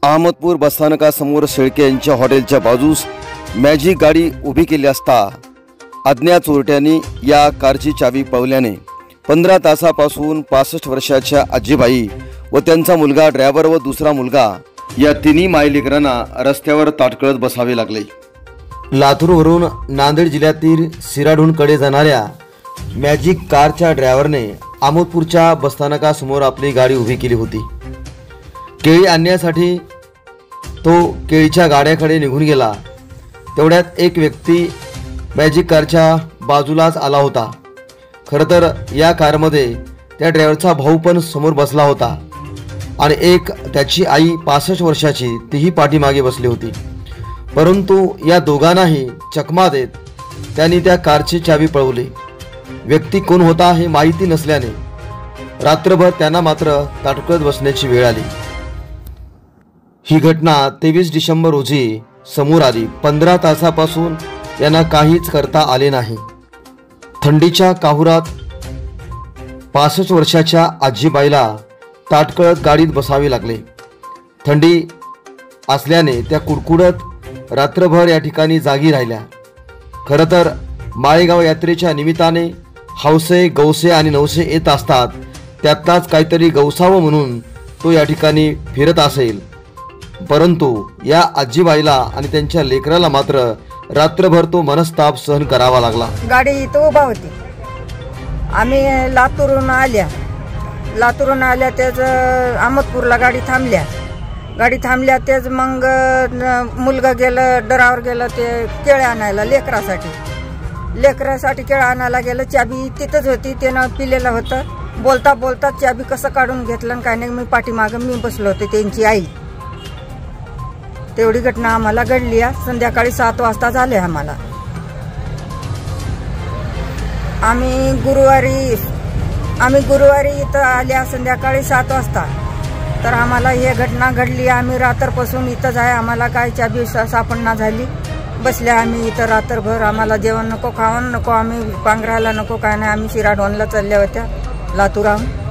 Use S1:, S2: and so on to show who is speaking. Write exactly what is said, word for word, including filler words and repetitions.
S1: अहमदपूर बसस्थानकासमोर शेळके यांच्या हॉटेलच्या बाजूस मॅजिक गाडी उभी केली असता अज्ञात चोरट्यांनी या कारची चावी पळवल्याने पंधरा तासापासून पासष्ट वर्षाच्या आजीबाई व त्यांचा मुलगा ड्रायव्हर व दुसरा मुलगा या तिन्ही मायलेकरांना रस्त्यावर ताटकळत बसावे लागले। लातूरवरून नांदेड जिल्ह्यातील सिराढोणकडे जाणाऱ्या मॅजिक कारच्या ड्रायव्हरने अहमदपूरच्या बसस्थानकासमोर आपली गाडी उभी केली होती। केळी आणण्यासाठी तो केळीच्या गाड्याकडे निघून गेला। तेवढ्यात एक व्यक्ती मॅजिक कारच्या बाजूलाच आला होता। खरं तर या कारमध्ये त्या ड्रायव्हरचा भाऊ पण समोर बसला होता आणि एक त्याची आई पासष्ट वर्षाची तीही पाठीमागे बसली होती। परंतु या दोघांनाही चकमा देत त्यांनी त्या कारची चावी पळवली। व्यक्ती कोण होता हे माहिती नसल्याने रात्रभर त्यांना मात्र ताटकळत बसण्याची वेळ आली। ही घटना तेवीस डिसेंबर रोजी समोर आली। पंधरा तासापासून यांना काहीच करता आले नाही। थंडीच्या काहुरात पासष्ट वर्षाच्या आजीबाईला ताटकळत गाडीत बसावे लागले। थंडी असल्याने त्या कुडकुडत रात्रभर या ठिकाणी जागी राहिल्या। खरं तर माळेगाव यात्रेच्या निमित्ताने हौसे गौसे आणि नवसे येत असतात, त्यातलाच काहीतरी गौसावं म्हणून तो या ठिकाणी फिरत असेल। परंतु या आजीबाईला आणि त्यांच्या लेकराला मात्र रात्रभर तो मनस्ताप सहन करावा लागला।
S2: गाडी इथं उभा होती। आम्ही लातूरून आल्या लातूरून आल्या त्याच अहमदपूरला गाडी थांबल्या गाडी थांबल्या तेच मग मुलगा गेलं डरावर गेलं ते केळे आणायला लेकरासाठी लेकरासाठी केळं आणायला गेलं। चाबी तिथंच होती, त्यानं पिलेलं होतं। बोलता बोलता चाबी कसं काढून घेतलं काय नाही, मी पाठीमागं मी बसलो होते त्यांची आई। तेवढी घटना आम्हाला घडली। संध्याकाळी सात वाजता झाले आम्हाला। आम्ही गुरुवारी आम्ही गुरुवारी इथं आल्या संध्याकाळी सात वाजता, तर आम्हाला ही घटना घडली। आम्ही रात्रपासून इथंच आहे। आम्हाला काय चाबी सापडना झाली। बसल्या आम्ही इथं रात्रभर। आम्हाला जेवण नको, खावण नको, आम्ही पांघरायला नको, काय नाही। आम्ही सिराढोणला चालल्या होत्या लातूराहून।